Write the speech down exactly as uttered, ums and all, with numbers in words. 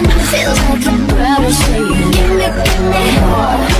Feels like I'm proud to say, give me, give me more.